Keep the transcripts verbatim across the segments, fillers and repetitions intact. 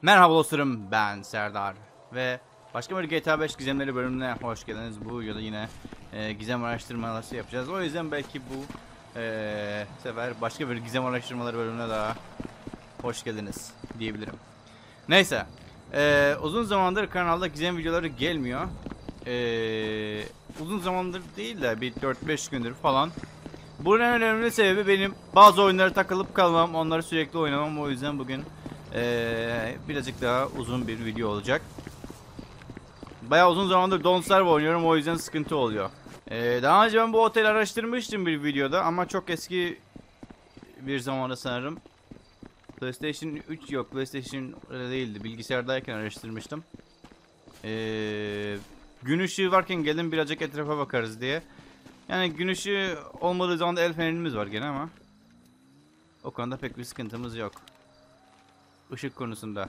Merhaba dostlarım, ben Serdar ve başka bir G T A beş gizemleri bölümüne hoş geldiniz. Bu videoda yine e, gizem araştırmaları yapacağız. O yüzden belki bu e, sefer başka bir gizem araştırmaları bölümüne daha hoş geldiniz diyebilirim. Neyse, e, uzun zamandır kanalda gizem videoları gelmiyor. E, uzun zamandır değil de bir dört beş gündür falan. Bunun en önemli sebebi benim bazı oyunlara takılıp kalmam, onları sürekli oynamam. O yüzden bugün Ee, birazcık daha uzun bir video olacak. Bayağı uzun zamandır Don't Starve oynuyorum, o yüzden sıkıntı oluyor. Ee, daha önce ben bu oteli araştırmıştım bir videoda ama çok eski bir zamanda sanırım. PlayStation üç yok, PlayStation değildi, bilgisayardayken araştırmıştım. Ee, gün ışığı varken gelin birazcık etrafa bakarız diye. Yani gün ışığı olmadığı zaman da el fenerimiz var gene ama o konuda pek bir sıkıntımız yok. Işık konusunda.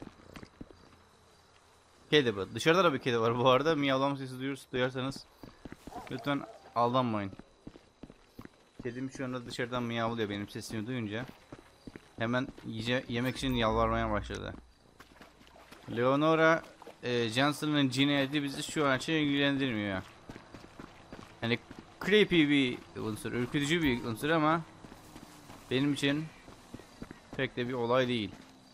Kedi bu. Dışarıda da bir kedi var bu arada. Miyavlama sesi duyursa, duyarsanız lütfen aldanmayın. Kedim şu anda dışarıdan miyavlıyor benim sesimi duyunca. Hemen yiye yemek için yalvarmaya başladı. Leonora e, Johnson'ın cinayeti bizi şu an için ilgilendirmiyor. Yani creepy bir unsur, ürkütücü bir unsur ama benim için pek de bir olay değil.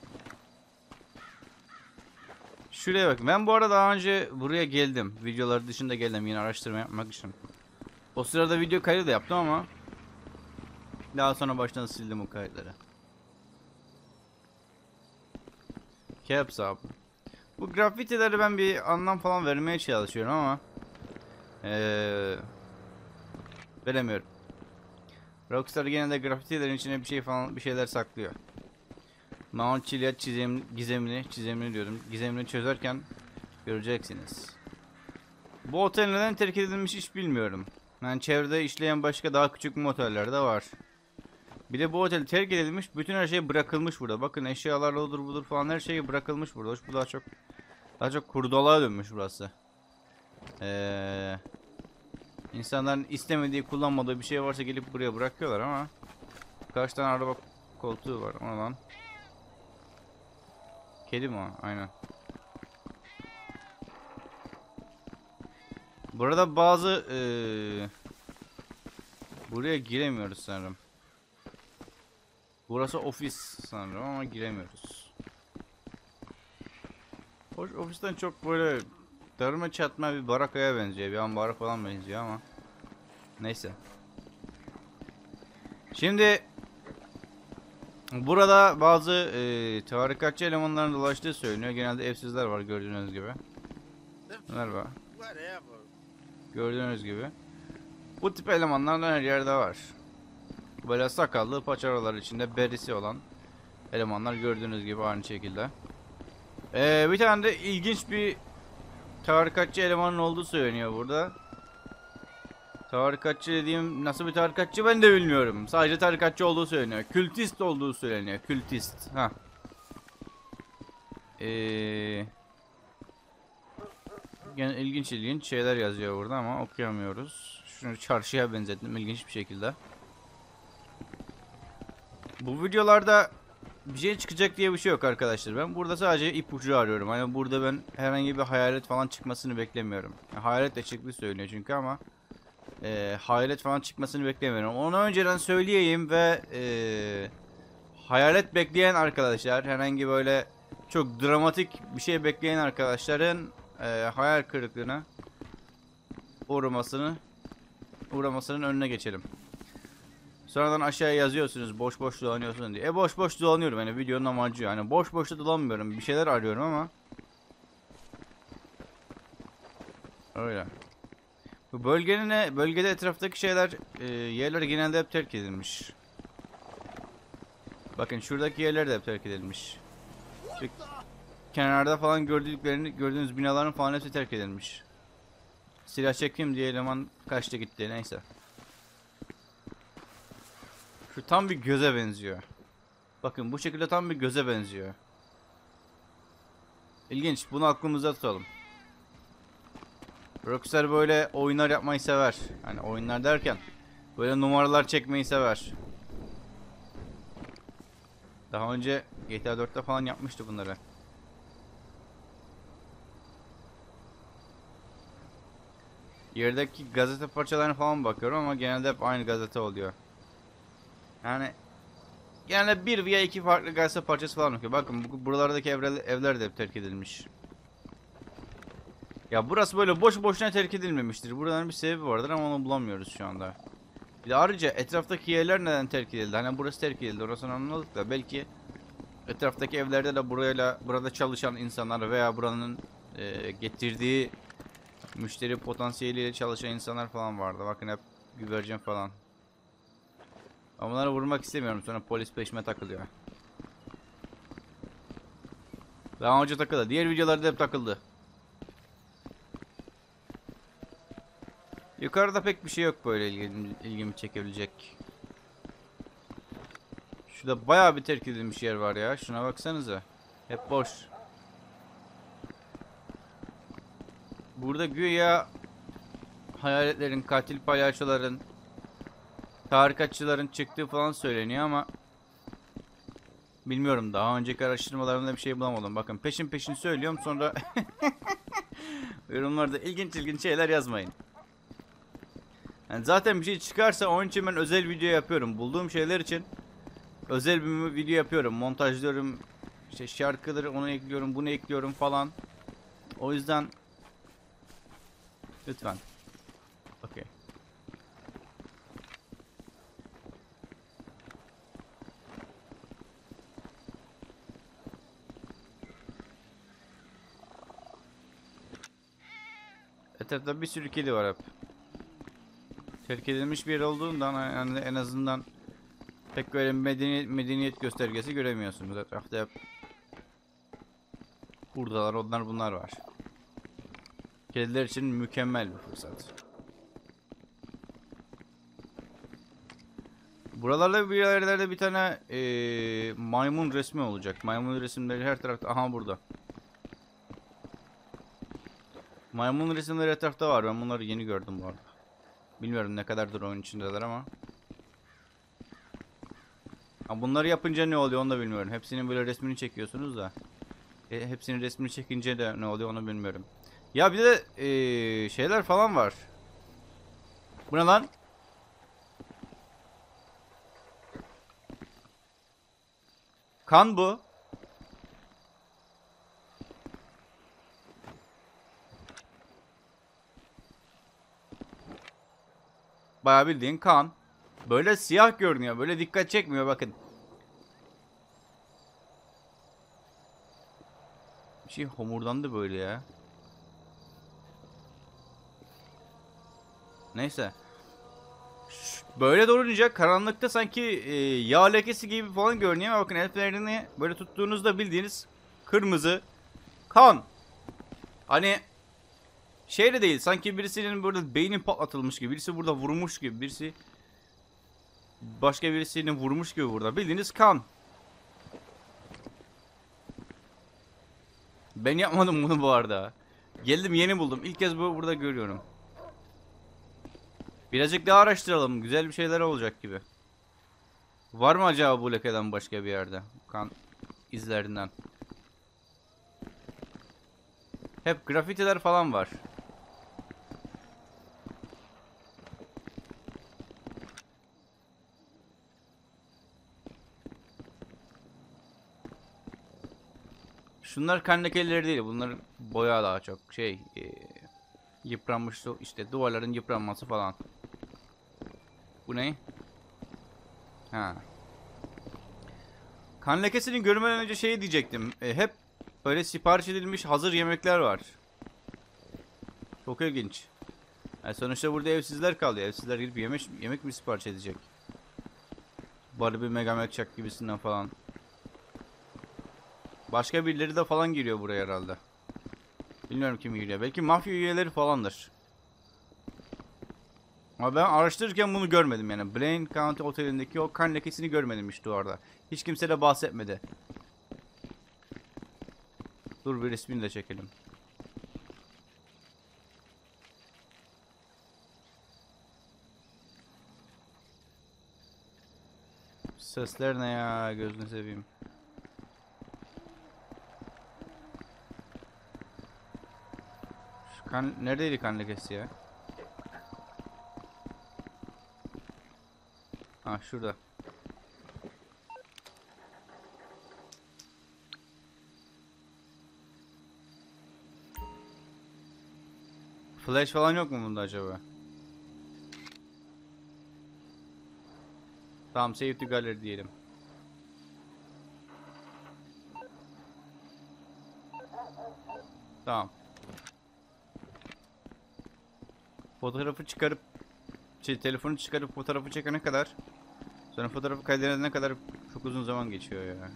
Şuraya bak. Ben bu arada daha önce buraya geldim. Videoları dışında geldim yine araştırma yapmak için. O sırada video kaydı da yaptım ama daha sonra baştan sildim o kayıtları. Caps abi. Bu grafitileri ben bir anlam falan vermeye çalışıyorum ama ee, veremiyorum. Rockstar genelde grafitilerin içine bir şey falan bir şeyler saklıyor. Mount Chiliad çizim, gizemini, çizimini diyorum. Gizemini çözerken göreceksiniz. Bu otel neden terk edilmiş hiç bilmiyorum. Yani çevrede işleyen başka daha küçük moteller de var. Bir de bu otel terk edilmiş, bütün her şey bırakılmış burada. Bakın eşyalar odur budur falan her şey bırakılmış burada. Bu daha çok daha çok kurdalığa dönmüş burası. Ee, insanların istemediği, kullanmadığı bir şey varsa gelip buraya bırakıyorlar ama kaç tane araba koltuğu var ona lan. Kedi mi o? Aynen. Burada bazı ee, buraya giremiyoruz sanırım. Burası ofis sanırım ama giremiyoruz. Hoş, ofisten çok böyle darma çatma bir barakaya benziyor. Bir ambara falan benziyor ama neyse. Şimdi burada bazı e, tarikatçı elemanların dolaştığı söyleniyor. Genelde evsizler var gördüğünüz gibi. Merhaba. Gördüğünüz gibi. Bu tip elemanlar her yerde var. Böyle sakallı paçavralar içinde berisi olan elemanlar gördüğünüz gibi aynı şekilde. Ee, bir tane de ilginç bir tarikatçı elemanın olduğu söyleniyor burada. Tarikatçı dediğim nasıl bir tarikatçı ben de bilmiyorum. Sadece tarikatçı olduğu söyleniyor. Kültist olduğu söyleniyor. Kültist. Ha. Ee, yani ilginç ilginç şeyler yazıyor burada ama okuyamıyoruz. Şunu çarşıya benzettim ilginç bir şekilde. Bu videolarda bir şey çıkacak diye bir şey yok arkadaşlar. Ben burada sadece ipucu arıyorum. Hani burada ben herhangi bir hayalet falan çıkmasını beklemiyorum. Yani hayalet de çıktı söyleniyor çünkü ama e, hayalet falan çıkmasını beklemiyorum. Onu önceden söyleyeyim ve e, hayalet bekleyen arkadaşlar, herhangi böyle çok dramatik bir şey bekleyen arkadaşların e, hayal kırıklığına uğramasını uğramasının önüne geçelim. Sonradan aşağıya yazıyorsunuz boş boş dolanıyorsun diye. E boş boş dolanıyorum yani videonun amacı yani boş boşta dolanmıyorum, bir şeyler arıyorum ama öyle. Bu bölgenin ne? Bölgede etraftaki şeyler e, yerler genelde hep terk edilmiş. Bakın şuradaki yerler de hep terk edilmiş. Şu kenarda falan gördüklerini gördüğünüz binaların falan hepsi terk edilmiş. Silah çekeyim diye eleman kaçtı gitti neyse. Şu tam bir göze benziyor. Bakın bu şekilde tam bir göze benziyor. İlginç. Bunu aklımıza tutalım. Rockstar böyle oyunlar yapmayı sever. Hani oyunlar derken böyle numaralar çekmeyi sever. Daha önce G T A dörtte falan yapmıştı bunları. Yerdeki gazete parçalarına falan bakıyorum ama genelde hep aynı gazete oluyor. Yani genelde bir veya iki farklı gazete parçası falan bakıyor. Bakın bu, buralardaki evler, evler de hep terk edilmiş. Ya burası böyle boş boşuna terk edilmemiştir. Buradan bir sebebi vardır ama onu bulamıyoruz şu anda. Bir de ayrıca etraftaki yerler neden terk edildi? Hani burası terk edildi, orasını anladık da belki etraftaki evlerde de burayla burada çalışan insanlar veya buranın e, getirdiği müşteri potansiyeliyle çalışan insanlar falan vardı. Bakın hep güvercin falan. Ama bunları vurmak istemiyorum, sonra polis peşime takılıyor. Daha önce takıldı. Diğer videolarda hep takıldı. Yukarıda pek bir şey yok böyle ilgimi, ilgimi çekebilecek. Şurada bayağı bir terk edilmiş yer var ya. Şuna baksanıza. Hep boş. Burada güya hayaletlerin, katil palyaçoların, tarikatçıların çıktığı falan söyleniyor ama bilmiyorum, daha önceki araştırmalarımda bir şey bulamadım. Bakın peşin peşin söylüyorum, sonra yorumlarda ilginç ilginç şeyler yazmayın. Yani zaten bir şey çıkarsa onun için ben özel video yapıyorum. Bulduğum şeyler için özel bir video yapıyorum. Montajlıyorum. İşte şarkıları onu ekliyorum, bunu ekliyorum falan. O yüzden lütfen. Okey. Etrafta bir sürü kedi var hep. Terk edilmiş bir yer olduğundan yani en azından pek böyle medeniyet, medeniyet göstergesi göremiyorsunuz. Etrafta hep buradalar, onlar bunlar var. Kediler için mükemmel bir fırsat. Buralarda bir yerlerde bir tane ee, maymun resmi olacak. Maymun resimleri her tarafta. Aha burada. Maymun resimleri etrafta var. Ben bunları yeni gördüm bu arada. Bilmiyorum ne kadardır oyun içindeler ama. Ha, bunları yapınca ne oluyor onu da bilmiyorum. Hepsinin böyle resmini çekiyorsunuz da. E, hepsinin resmini çekince de ne oluyor onu bilmiyorum. Ya bir de ee, şeyler falan var. Bu ne lan? Kan bu. Bayağı bildiğin kan. Böyle siyah görünüyor. Böyle dikkat çekmiyor bakın. Bir şey homurdandı böyle ya. Neyse. Böyle durunca karanlıkta sanki e, yağ lekesi gibi falan görünüyor ama bakın elflerini böyle tuttuğunuzda bildiğiniz kırmızı kan. Hani şey de değil, sanki birisinin burada beyni patlatılmış gibi, birisi burada vurmuş gibi, birisi başka birisini vurmuş gibi burada bildiğiniz kan. Ben yapmadım bunu bu arada. Geldim yeni buldum. İlk kez bu burada görüyorum. Birazcık daha araştıralım. Güzel bir şeyler olacak gibi. Var mı acaba bu lekeden başka bir yerde? Kan izlerinden. Hep grafitiler falan var. Şunlar kan lekeleri değil. Bunlar boya daha çok. Şey, e, yıpranmış işte duvarların yıpranması falan. Bu ne? Ha. Kan lekesini görmeden önce şey diyecektim. E, hep böyle sipariş edilmiş hazır yemekler var. Çok ilginç. Yani sonuçta burada evsizler kalıyor. Evsizler gidip yemek, yemek mi sipariş edecek? Barbie Mega Mac gibisinden falan. Başka birileri de falan giriyor buraya herhalde. Bilmiyorum kim giriyor. Belki mafya üyeleri falandır. Ama ben araştırırken bunu görmedim yani. Blaine County Oteli'ndeki o kan lekesini görmedim işte orada. Hiç kimse de bahsetmedi. Dur bir resmini de çekelim. Sesler ne ya, gözünü seveyim. Şu kan neredeydi kan lekesi ya? Ha şurada. Flash falan yok mu bunda acaba? Tamam, save to gallery diyelim. Tamam. Fotoğrafı çıkarıp şey, telefonu çıkarıp fotoğrafı çekene kadar, sonra fotoğrafı kaydedene kadar çok uzun zaman geçiyor ya.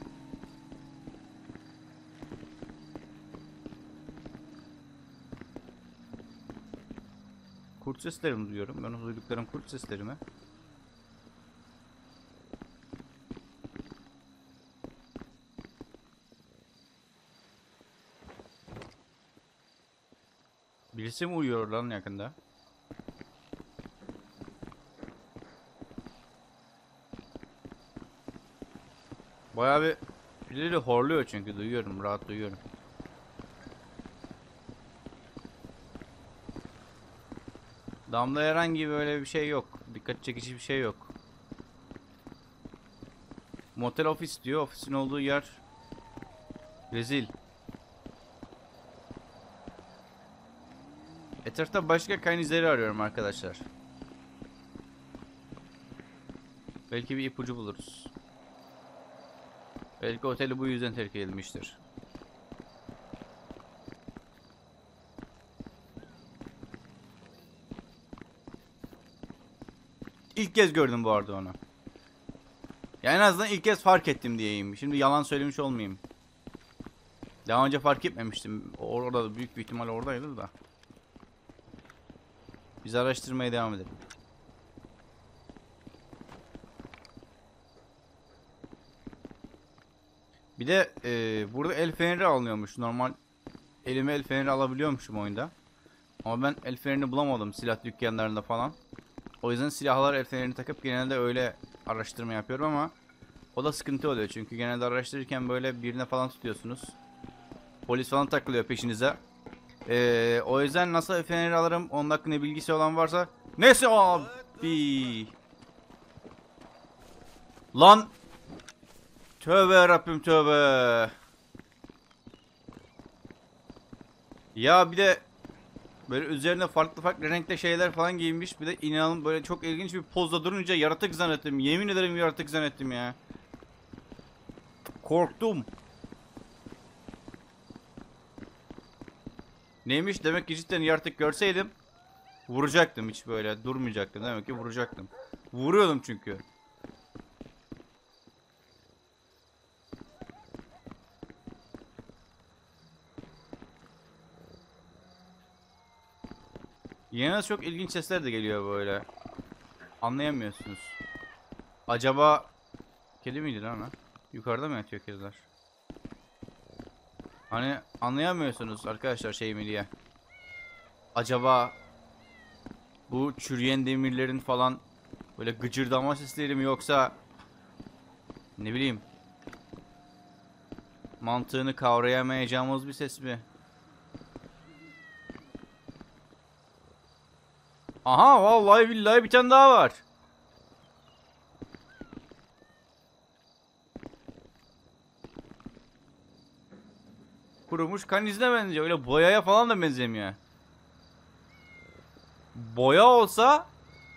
Kurt sesleri mi duyuyorum? Ben o duyduklarım kurt sesleri mi? Birisi mi uyuyor lan yakında? Bayağı bir birileri horluyor çünkü duyuyorum, rahat duyuyorum. Damda herhangi böyle bir şey yok. Dikkat çekici bir şey yok. Motel ofis diyor. Ofisin olduğu yer rezil. Etrafta başka kan izleri arıyorum arkadaşlar. Belki bir ipucu buluruz. Belki oteli bu yüzden terk edilmiştir. İlk kez gördüm bu arada onu. Ya en azından ilk kez fark ettim diyeyim. Şimdi yalan söylemiş olmayayım. Daha önce fark etmemiştim. Orada da büyük bir ihtimal oradaydı da. Biz araştırmaya devam edelim. Bir de e, burada el feneri alınıyormuş. Normal elime el feneri alabiliyormuşum oyunda. Ama ben el fenerini bulamadım silah dükkanlarında falan. O yüzden silahlar el fenerini takıp genelde öyle araştırma yapıyorum ama o da sıkıntı oluyor. Çünkü genelde araştırırken böyle birine falan tutuyorsunuz. Polis falan takılıyor peşinize. Ee, o yüzden nasıl el feneri alırım, onun hakkında bilgisi olan varsa. Neyse abi. Lan. Tövbe yarabbim tövbe. Ya bir de böyle üzerine farklı farklı renkte şeyler falan giyinmiş. Bir de inanın böyle çok ilginç bir pozda durunca yaratık zannettim. Yemin ederim yaratık zannettim ya. Korktum. Neymiş, demek ki cidden yaratık görseydim vuracaktım, hiç böyle durmayacaktım, demek ki vuracaktım. Vuruyordum çünkü. Yine çok ilginç sesler de geliyor böyle. Anlayamıyorsunuz. Acaba kedi miydi lan o? Yukarıda mı yatıyor kediler? Hani anlayamıyorsunuz arkadaşlar şey mi diye. Acaba bu çürüyen demirlerin falan böyle gıcırdama sesleri mi, yoksa ne bileyim mantığını kavrayamayacağımız bir ses mi? Aha, vallahi billahi bir tane daha var. Kurumuş kan izine benziyor. Öyle boyaya falan da benzemiyor. Boya olsa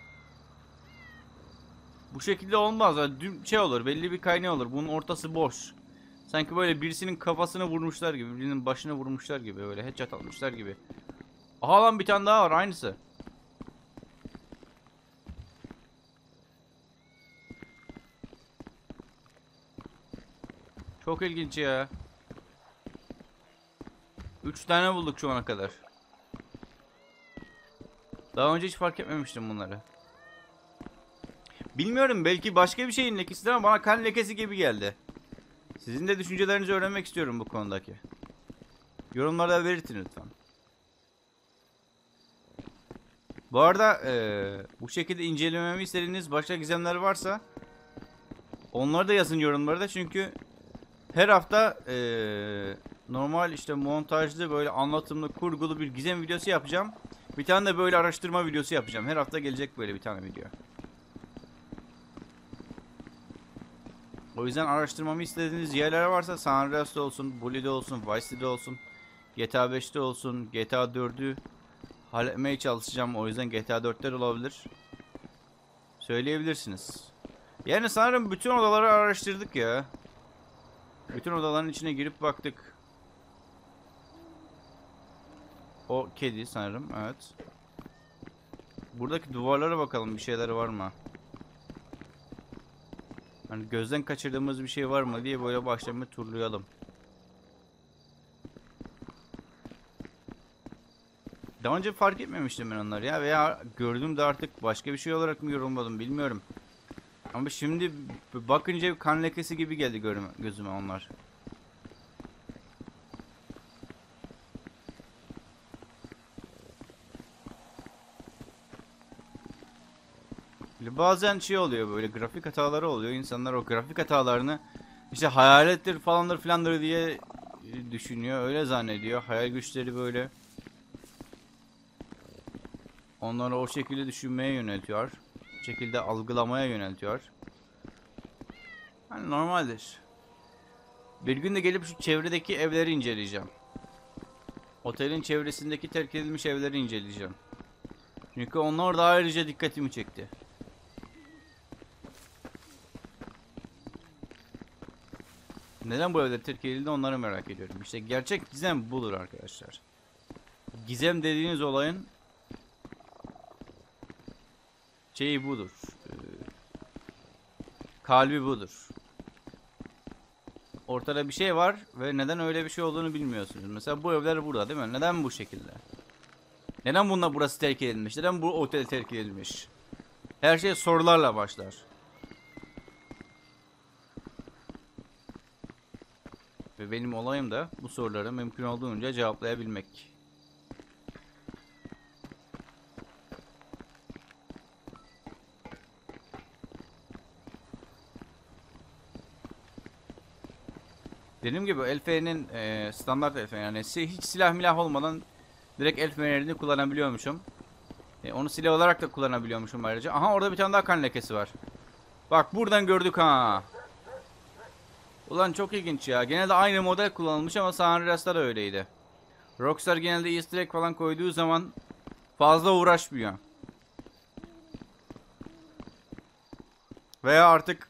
bu şekilde olmaz. Yani şey olur, belli bir kaynağı olur. Bunun ortası boş. Sanki böyle birisinin kafasını vurmuşlar gibi, birinin başını vurmuşlar gibi, öyle headshot atmışlar gibi. Aha lan, bir tane daha var aynısı. Çok ilginç ya. Üç tane bulduk şu ana kadar. Daha önce hiç fark etmemiştim bunları. Bilmiyorum, belki başka bir şeyin lekesidir ama bana kan lekesi gibi geldi. Sizin de düşüncelerinizi öğrenmek istiyorum bu konudaki. Yorumlarda belirtin lütfen. Bu arada ee, bu şekilde incelememi istediğiniz başka gizemler varsa onları da yazın yorumlarda, çünkü her hafta ee, normal işte montajlı böyle anlatımlı kurgulu bir gizem videosu yapacağım. Bir tane de böyle araştırma videosu yapacağım. Her hafta gelecek böyle bir tane video. O yüzden araştırmamı istediğiniz yerler varsa San Andreas'ta olsun, Bully'de olsun, Vice City'de olsun, G T A beşte olsun, G T A dördü halletmeye çalışacağım. O yüzden G T A dörtler olabilir. Söyleyebilirsiniz. Yani sanırım bütün odaları araştırdık ya. Bütün odaların içine girip baktık. O kedi sanırım, evet. Buradaki duvarlara bakalım, bir şeyler var mı? Hani gözden kaçırdığımız bir şey var mı diye böyle baştan bir turlayalım. Daha önce fark etmemiştim ben onları ya, veya gördüğümde artık başka bir şey olarak mı yorumladım bilmiyorum. Ama şimdi bakınca bir kan lekesi gibi geldi gözüme onlar. Bazen şey oluyor, böyle grafik hataları oluyor. İnsanlar o grafik hatalarını işte hayalettir falandır filandır diye düşünüyor. Öyle zannediyor. Hayal güçleri böyle onları o şekilde düşünmeye yöneltiyor. O şekilde algılamaya yöneltiyor. Hani normaldir. Bir gün de gelip şu çevredeki evleri inceleyeceğim. Otelin çevresindeki terk edilmiş evleri inceleyeceğim. Çünkü onlar da ayrıca dikkatimi çekti. Neden bu evler terk edildi onları merak ediyorum. İşte gerçek gizem budur arkadaşlar. Gizem dediğiniz olayın şeyi budur. Ee, kalbi budur. Ortada bir şey var ve neden öyle bir şey olduğunu bilmiyorsunuz. Mesela bu evler burada değil mi? Neden bu şekilde? Neden bunlar burası terk edilmiş? Neden bu otel terk edilmiş? Her şey sorularla başlar. Ve benim olayım da bu soruları mümkün olduğunca cevaplayabilmek. Dediğim gibi el fenerinin e, standart el feneri, yani hiç silah milah olmadan direkt el fenerini kullanabiliyormuşum. E, onu silah olarak da kullanabiliyormuşum ayrıca. Aha, orada bir tane daha kan lekesi var. Bak buradan gördük ha. Ulan çok ilginç ya. Genelde aynı model kullanılmış ama San Andreas'ta da öyleydi. Rockstar genelde Easter egg falan koyduğu zaman fazla uğraşmıyor. Veya artık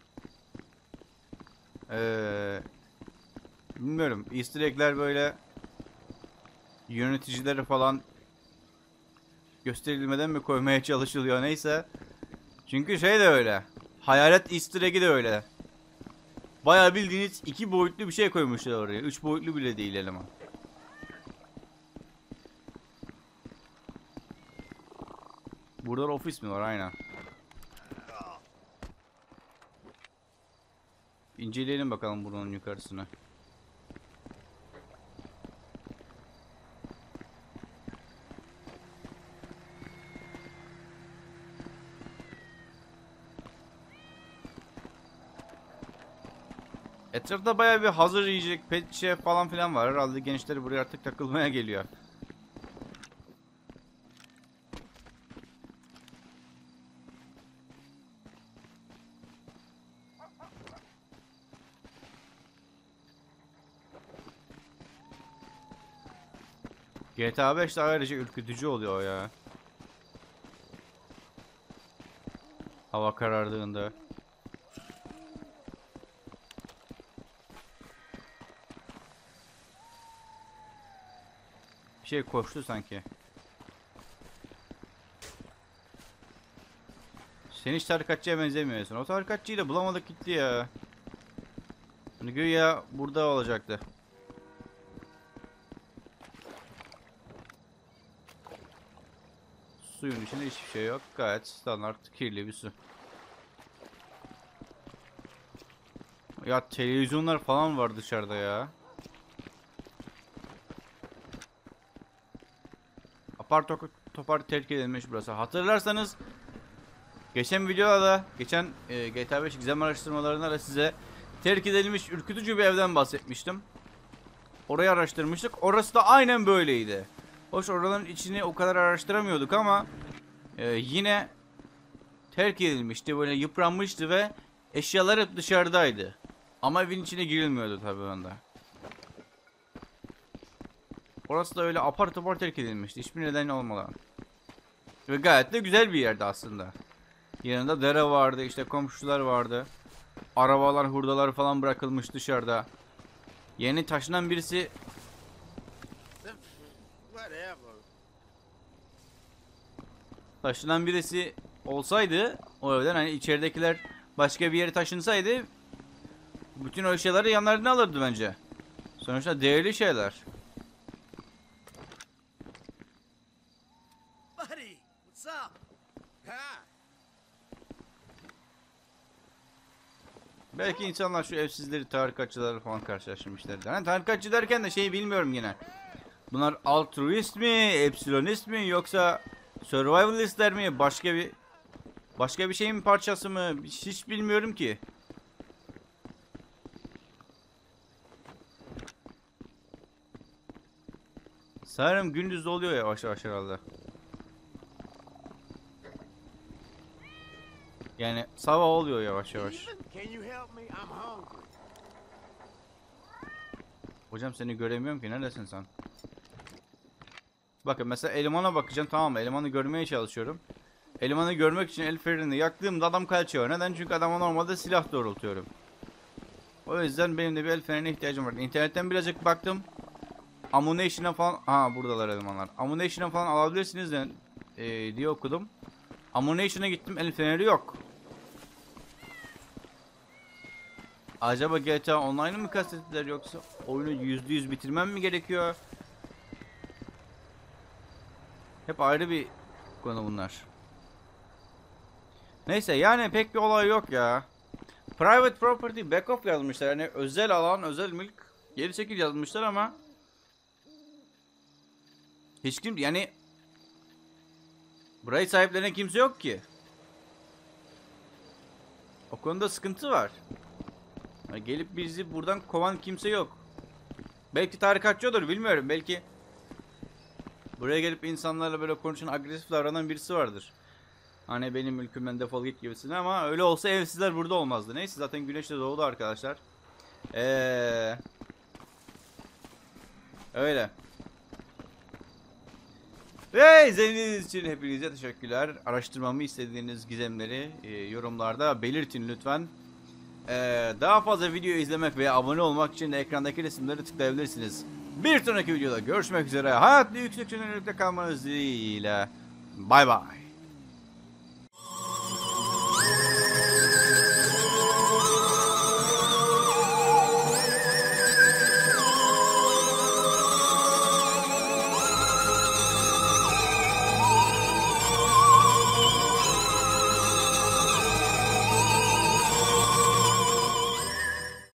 ee, bilmiyorum, Easter egg'ler böyle yöneticileri falan gösterilmeden mi koymaya çalışılıyor, neyse. Çünkü şey de öyle. Hayalet Easter egg'i de öyle. Bayağı bildiğiniz iki boyutlu bir şey koymuşlar oraya. Üç boyutlu bile değil eleman. Burada ofis mi var? Aynen. İnceleyelim bakalım buranın yukarısını. Etrafta bayağı bir hazır yiyecek, pet şef falan filan var. Herhalde gençleri buraya artık takılmaya geliyor. G T A beş de ayrıca ürkütücü oluyor ya. Hava karardığında. Bir şey koştu sanki. Sen hiç tarikatçıya benzemiyorsun. O tarikatçıyı da bulamadık gitti ya. Hani güya burada olacaktı. Suyun içinde hiçbir şey yok. Gayet standart kirli bir su. Ya televizyonlar falan var dışarıda ya. Apar topar terk edilmiş burası. Hatırlarsanız geçen videoda da, geçen e, G T A beş gizem araştırmalarında da size terk edilmiş ürkütücü bir evden bahsetmiştim. Orayı araştırmıştık. Orası da aynen böyleydi. Hoş, oraların içini o kadar araştıramıyorduk ama e, yine terk edilmişti. Böyle yıpranmıştı ve eşyalar hep dışarıdaydı. Ama evin içine girilmiyordu tabii onda. Orası da öyle apar topar terk edilmişti. Hiçbir neden olmadan. Ve gayet de güzel bir yerdi aslında. Yanında dere vardı, işte komşular vardı. Arabalar, hurdalar falan bırakılmış dışarıda. Yeni taşınan birisi... Taşınan birisi olsaydı o evden, hani içeridekiler başka bir yere taşınsaydı bütün o şeyleri yanlarına alırdı bence. Sonuçta değerli şeyler. Buddy, what's up? Ha. Belki insanlar şu evsizleri, tarikatçıları falan karşılaşmışlardı. Hani tarikatçı derken de şeyi bilmiyorum yine. Bunlar altruist mi, epsilonist mi, yoksa survivalistler mi, başka bir başka bir şeyin parçası mı, hiç bilmiyorum ki. Sanırım gündüz oluyor yavaş yavaş herhalde. Yani sabah oluyor yavaş yavaş. Can you help me? I'm hungry. Hocam seni göremiyorum ki, neredesin sen? Bakın mesela elemana bakacağım, tamam mı? Elemanı görmeye çalışıyorum. Elemanı görmek için el fenerini yaktığımda adam kaçıyor. Neden? Çünkü adama normalde silah doğrultuyorum. O yüzden benim de bir el fenerine ihtiyacım var. İnternetten birazcık baktım. Ammunition'a falan... Ha buradalar elemanlar. Ammunition'a falan alabilirsiniz de, e, diye okudum. Ammunition'a gittim, el feneri yok. Acaba G T A Online'ı mı kastettiler, yoksa oyunu yüzde yüz bitirmem mi gerekiyor? Hep ayrı bir konu bunlar. Neyse yani pek bir olay yok ya. Private property backup yazmışlar. Yani özel alan, özel mülk geri çekil yazmışlar ama hiç kim, yani burayı sahiplerine kimse yok ki. O konuda sıkıntı var. Yani gelip bizi buradan kovan kimse yok. Belki tarikatçı olur, bilmiyorum. Belki buraya gelip insanlarla böyle konuşan, agresif davranan birisi vardır. Hani benim mülkümden defol git gibisine, ama öyle olsa evsizler burada olmazdı. Neyse, zaten güneş de doğdu arkadaşlar. Eee öyle. Ve izlediğiniz için hepinize teşekkürler. Araştırmamı istediğiniz gizemleri e, yorumlarda belirtin lütfen. E, daha fazla video izlemek veya abone olmak için de ekrandaki resimleri tıklayabilirsiniz. Bir sonraki videoda görüşmek üzere. Hayatlı yüksek yönelikte kalmanız dileğiyle. Bay bay.